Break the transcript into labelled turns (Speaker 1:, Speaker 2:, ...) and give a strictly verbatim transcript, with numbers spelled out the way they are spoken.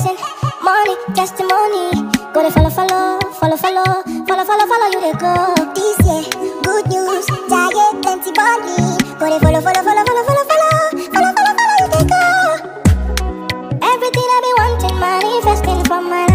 Speaker 1: blessing, money, testimony. Go to follow, follow, follow, follow, follow, follow, follow you they go. This year, good news, giant plenty money. Go to follow, follow,